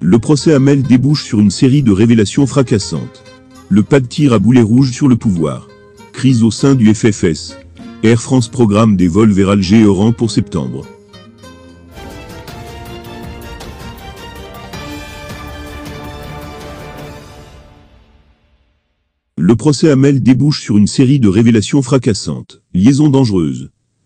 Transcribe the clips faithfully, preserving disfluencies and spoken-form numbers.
Le procès Hamel débouche sur une série de révélations fracassantes. Le pas de tir à boulet rouge sur le pouvoir. Crise au sein du F F S. Air France programme des vols vers Alger et Oran pour septembre. Le procès Hamel débouche sur une série de révélations fracassantes. Liaison dangereuse.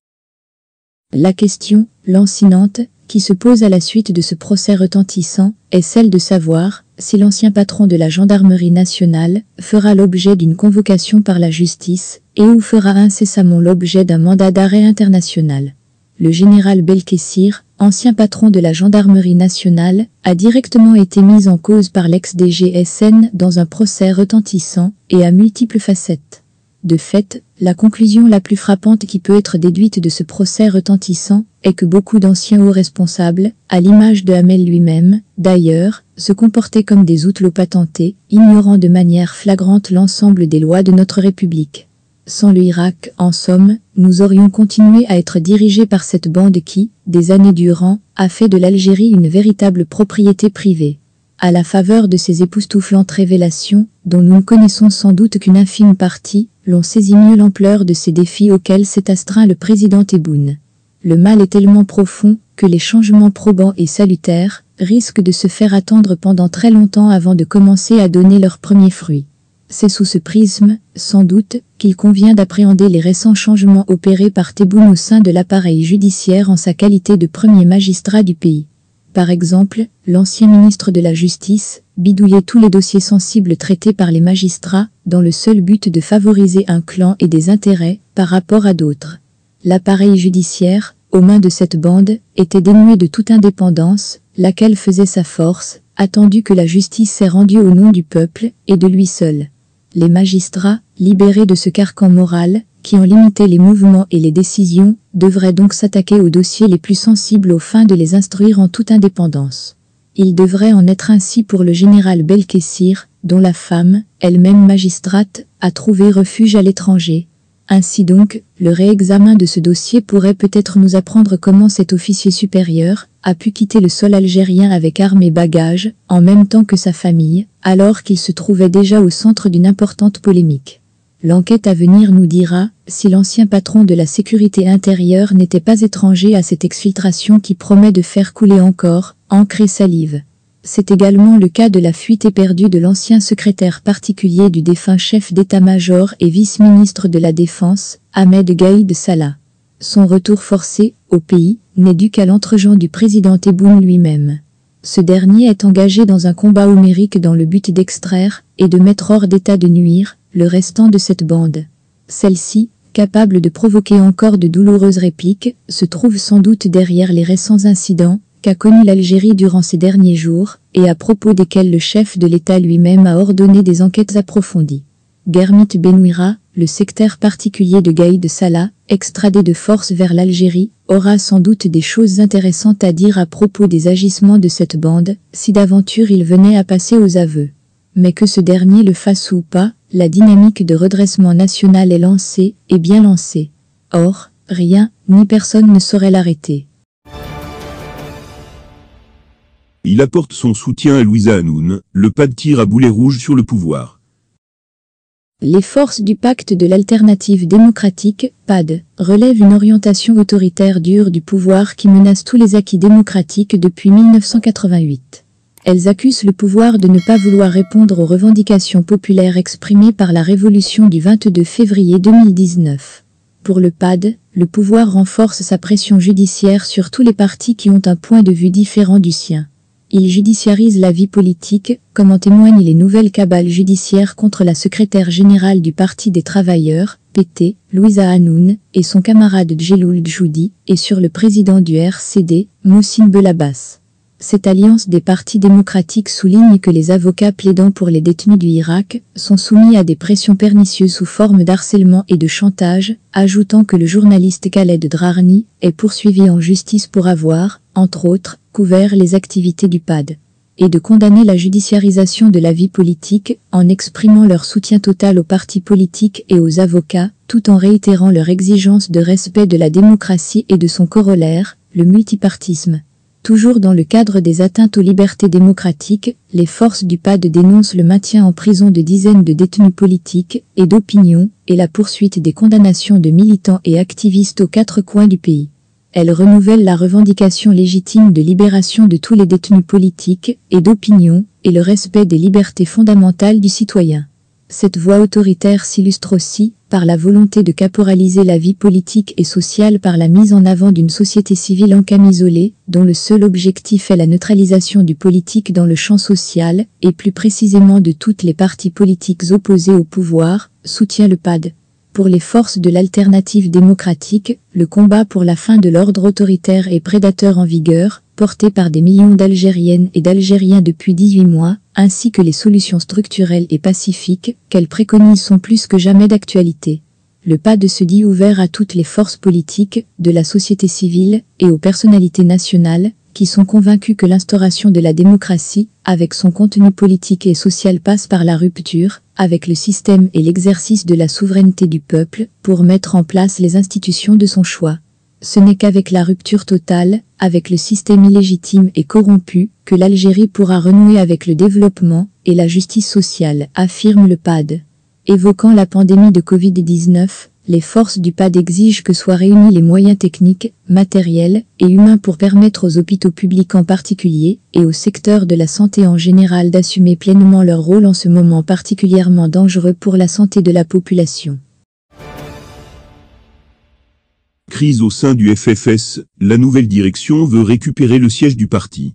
La question, lancinante, qui se pose à la suite de ce procès retentissant, est celle de savoir si l'ancien patron de la gendarmerie nationale fera l'objet d'une convocation par la justice et ou fera incessamment l'objet d'un mandat d'arrêt international. Le général Belkessir, ancien patron de la gendarmerie nationale, a directement été mis en cause par l'ex-D G S N dans un procès retentissant et à multiples facettes. De fait, la conclusion la plus frappante qui peut être déduite de ce procès retentissant est que beaucoup d'anciens hauts responsables, à l'image de Hamel lui-même, d'ailleurs, se comportaient comme des outlots patentés, ignorant de manière flagrante l'ensemble des lois de notre République. Sans le Irak, en somme, nous aurions continué à être dirigés par cette bande qui, des années durant, a fait de l'Algérie une véritable propriété privée. À la faveur de ces époustouflantes révélations, dont nous ne connaissons sans doute qu'une infime partie, l'on saisit mieux l'ampleur de ces défis auxquels s'est astreint le président Tebboune. Le mal est tellement profond que les changements probants et salutaires risquent de se faire attendre pendant très longtemps avant de commencer à donner leurs premiers fruits. C'est sous ce prisme, sans doute, qu'il convient d'appréhender les récents changements opérés par Tebboune au sein de l'appareil judiciaire en sa qualité de premier magistrat du pays. Par exemple, l'ancien ministre de la Justice bidouillait tous les dossiers sensibles traités par les magistrats dans le seul but de favoriser un clan et des intérêts par rapport à d'autres. L'appareil judiciaire, aux mains de cette bande, était dénué de toute indépendance, laquelle faisait sa force, attendu que la justice s'est rendue au nom du peuple et de lui seul. Les magistrats, libérés de ce carcan moral, qui en limitait les mouvements et les décisions, devraient donc s'attaquer aux dossiers les plus sensibles aux fins de les instruire en toute indépendance. Il devrait en être ainsi pour le général Belkessir, dont la femme, elle-même magistrate, a trouvé refuge à l'étranger. Ainsi donc, le réexamen de ce dossier pourrait peut-être nous apprendre comment cet officier supérieur a pu quitter le sol algérien avec armes et bagages, en même temps que sa famille, alors qu'il se trouvait déjà au centre d'une importante polémique. L'enquête à venir nous dira si l'ancien patron de la sécurité intérieure n'était pas étranger à cette exfiltration qui promet de faire couler encore encre et salive. C'est également le cas de la fuite éperdue de l'ancien secrétaire particulier du défunt chef d'état-major et vice-ministre de la Défense, Ahmed Gaïd Salah. Son retour forcé au pays n'est dû qu'à l'entregent du président Tebboune lui-même. Ce dernier est engagé dans un combat homérique dans le but d'extraire et de mettre hors d'état de nuire le restant de cette bande. Celle-ci, capable de provoquer encore de douloureuses répliques, se trouve sans doute derrière les récents incidents qu'a connus l'Algérie durant ces derniers jours, et à propos desquels le chef de l'État lui-même a ordonné des enquêtes approfondies. Guermit Benouira, le secrétaire particulier de Gaïd Salah, extradé de force vers l'Algérie, aura sans doute des choses intéressantes à dire à propos des agissements de cette bande, si d'aventure il venait à passer aux aveux. Mais que ce dernier le fasse ou pas, la dynamique de redressement national est lancée, et bien lancée. Or, rien, ni personne ne saurait l'arrêter. Il apporte son soutien à Louisa Hanoun, le pas de tir à boulet rouge sur le pouvoir. Les forces du pacte de l'alternative démocratique, P A D, relèvent une orientation autoritaire dure du pouvoir qui menace tous les acquis démocratiques depuis mille neuf cent quatre-vingt-huit. Elles accusent le pouvoir de ne pas vouloir répondre aux revendications populaires exprimées par la révolution du vingt-deux février deux mille dix-neuf. Pour le P A D, le pouvoir renforce sa pression judiciaire sur tous les partis qui ont un point de vue différent du sien. Il judiciarise la vie politique, comme en témoignent les nouvelles cabales judiciaires contre la secrétaire générale du Parti des Travailleurs, P T, Louisa Hanoun, et son camarade Djeloul Djoudi, et sur le président du R C D, Mohsin Belabas. Cette alliance des partis démocratiques souligne que les avocats plaidant pour les détenus du Irak sont soumis à des pressions pernicieuses sous forme d'harcèlement et de chantage, ajoutant que le journaliste Khaled Drarni est poursuivi en justice pour avoir, entre autres, couvert les activités du P A D, et de condamner la judiciarisation de la vie politique en exprimant leur soutien total aux partis politiques et aux avocats, tout en réitérant leur exigence de respect de la démocratie et de son corollaire, le multipartisme. Toujours dans le cadre des atteintes aux libertés démocratiques, les forces du P A D dénoncent le maintien en prison de dizaines de détenus politiques et d'opinion et la poursuite des condamnations de militants et activistes aux quatre coins du pays. Elles renouvellent la revendication légitime de libération de tous les détenus politiques et d'opinion et le respect des libertés fondamentales du citoyen. Cette voie autoritaire s'illustre aussi par la volonté de caporaliser la vie politique et sociale par la mise en avant d'une société civile en camisolée, dont le seul objectif est la neutralisation du politique dans le champ social, et plus précisément de toutes les partis politiques opposés au pouvoir, soutient le P A D. Pour les forces de l'alternative démocratique, le combat pour la fin de l'ordre autoritaire et prédateur en vigueur, porté par des millions d'Algériennes et d'Algériens depuis dix-huit mois, ainsi que les solutions structurelles et pacifiques qu'elles préconisent sont plus que jamais d'actualité. Le P A D se dit ouvert à toutes les forces politiques, de la société civile et aux personnalités nationales, qui sont convaincus que l'instauration de la démocratie, avec son contenu politique et social, passe par la rupture avec le système et l'exercice de la souveraineté du peuple pour mettre en place les institutions de son choix. Ce n'est qu'avec la rupture totale, avec le système illégitime et corrompu, que l'Algérie pourra renouer avec le développement et la justice sociale, affirme le P A D. Évoquant la pandémie de Covid dix-neuf, les forces du P A D exigent que soient réunis les moyens techniques, matériels et humains pour permettre aux hôpitaux publics en particulier et au secteur de la santé en général d'assumer pleinement leur rôle en ce moment particulièrement dangereux pour la santé de la population. Crise au sein du F F S, la nouvelle direction veut récupérer le siège du parti.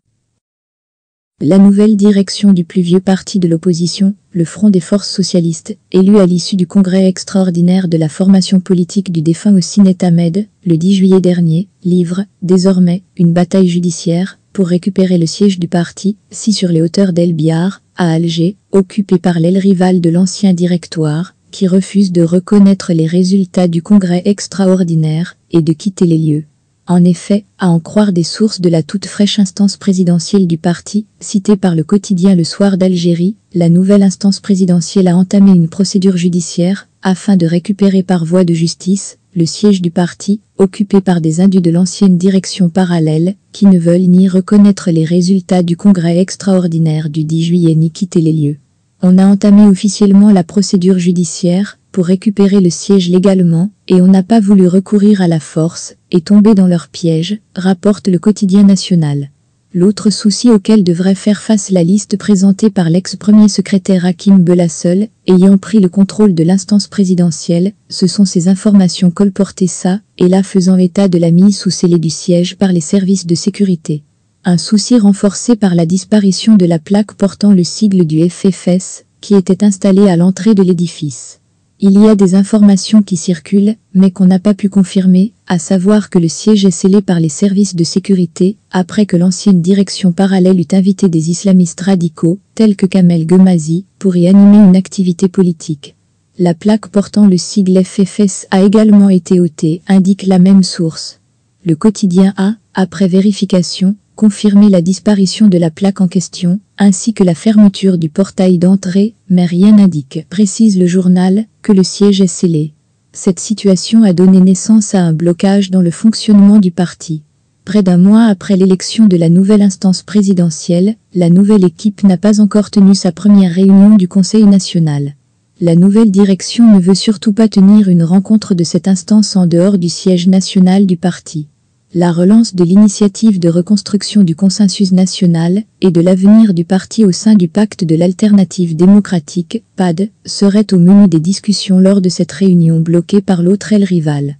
La nouvelle direction du plus vieux parti de l'opposition, le Front des Forces Socialistes, élu à l'issue du congrès extraordinaire de la formation politique du défunt Hosni Ahmed, le dix juillet dernier, livre, désormais, une bataille judiciaire pour récupérer le siège du parti, si sur les hauteurs d'El Biar, à Alger, occupé par l'aile rivale de l'ancien directoire, qui refuse de reconnaître les résultats du congrès extraordinaire et de quitter les lieux. En effet, à en croire des sources de la toute fraîche instance présidentielle du parti, citée par le quotidien Le Soir d'Algérie, la nouvelle instance présidentielle a entamé une procédure judiciaire afin de récupérer par voie de justice le siège du parti, occupé par des indus de l'ancienne direction parallèle, qui ne veulent ni reconnaître les résultats du congrès extraordinaire du dix juillet ni quitter les lieux. On a entamé officiellement la procédure judiciaire pour récupérer le siège légalement, et on n'a pas voulu recourir à la force et tomber dans leur piège, rapporte le quotidien national. L'autre souci auquel devrait faire face la liste présentée par l'ex-premier secrétaire Hakim Belassel, ayant pris le contrôle de l'instance présidentielle, ce sont ces informations colportées ça et là faisant état de la mise sous scellé du siège par les services de sécurité. Un souci renforcé par la disparition de la plaque portant le sigle du F F S, qui était installée à l'entrée de l'édifice. Il y a des informations qui circulent, mais qu'on n'a pas pu confirmer, à savoir que le siège est scellé par les services de sécurité, après que l'ancienne direction parallèle eut invité des islamistes radicaux, tels que Kamel Gemazi, pour y animer une activité politique. La plaque portant le sigle F F S a également été ôtée, indique la même source. Le quotidien a, après vérification, confirmé la disparition de la plaque en question, ainsi que la fermeture du portail d'entrée, mais rien n'indique, précise le journal, que le siège est scellé. Cette situation a donné naissance à un blocage dans le fonctionnement du parti. Près d'un mois après l'élection de la nouvelle instance présidentielle, la nouvelle équipe n'a pas encore tenu sa première réunion du Conseil national. La nouvelle direction ne veut surtout pas tenir une rencontre de cette instance en dehors du siège national du parti. La relance de l'initiative de reconstruction du consensus national et de l'avenir du parti au sein du pacte de l'alternative démocratique, P A D, serait au menu des discussions lors de cette réunion bloquée par l'autre aile rivale.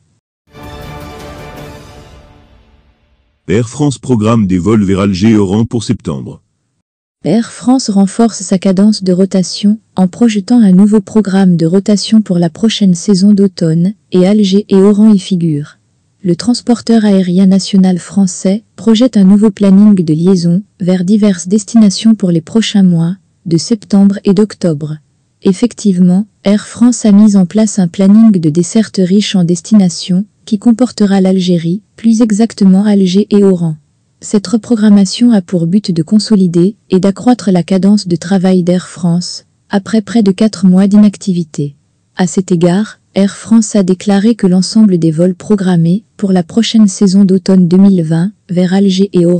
Air France programme des vols vers Alger et Oran pour septembre. Air France renforce sa cadence de rotation en projetant un nouveau programme de rotation pour la prochaine saison d'automne, et Alger et Oran y figurent. Le transporteur aérien national français projette un nouveau planning de liaison vers diverses destinations pour les prochains mois, de septembre et d'octobre. Effectivement, Air France a mis en place un planning de desserte riche en destinations qui comportera l'Algérie, plus exactement Alger et Oran. Cette reprogrammation a pour but de consolider et d'accroître la cadence de travail d'Air France, après près de quatre mois d'inactivité. À cet égard, Air France a déclaré que l'ensemble des vols programmés pour la prochaine saison d'automne deux mille vingt vers Alger et Oran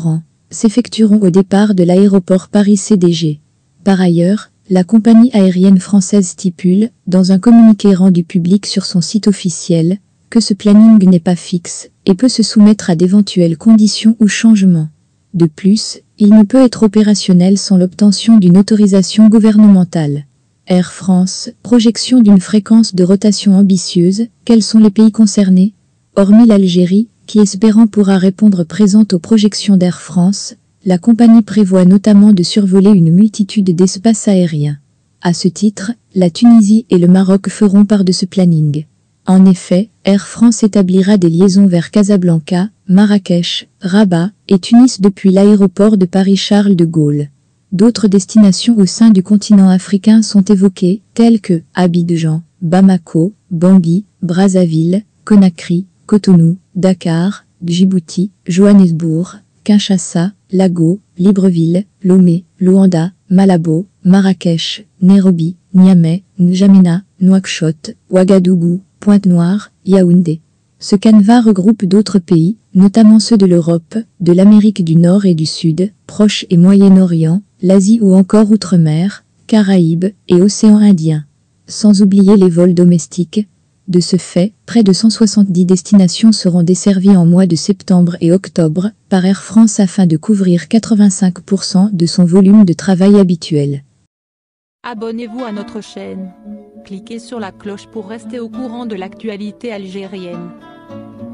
s'effectueront au départ de l'aéroport Paris-C D G. Par ailleurs, la compagnie aérienne française stipule, dans un communiqué rendu public sur son site officiel, que ce planning n'est pas fixe et peut se soumettre à d'éventuelles conditions ou changements. De plus, il ne peut être opérationnel sans l'obtention d'une autorisation gouvernementale. Air France, projection d'une fréquence de rotation ambitieuse, quels sont les pays concernés? Hormis l'Algérie, qui espérant pourra répondre présente aux projections d'Air France, la compagnie prévoit notamment de survoler une multitude d'espaces aériens. À ce titre, la Tunisie et le Maroc feront part de ce planning. En effet, Air France établira des liaisons vers Casablanca, Marrakech, Rabat et Tunis depuis l'aéroport de Paris-Charles de Gaulle. D'autres destinations au sein du continent africain sont évoquées, telles que Abidjan, Bamako, Bangui, Brazzaville, Conakry, Cotonou, Dakar, Djibouti, Johannesburg, Kinshasa, Lago, Libreville, Lomé, Luanda, Malabo, Marrakech, Nairobi, Niamey, N'Djamena, Nouakchott, Ouagadougou, Pointe-Noire, Yaoundé. Ce canevas regroupe d'autres pays, notamment ceux de l'Europe, de l'Amérique du Nord et du Sud, Proche et Moyen-Orient, l'Asie ou encore Outre-mer, Caraïbes et Océan Indien. Sans oublier les vols domestiques. De ce fait, près de cent soixante-dix destinations seront desservies en mois de septembre et octobre par Air France afin de couvrir quatre-vingt-cinq pour cent de son volume de travail habituel. Abonnez-vous à notre chaîne. Cliquez sur la cloche pour rester au courant de l'actualité algérienne.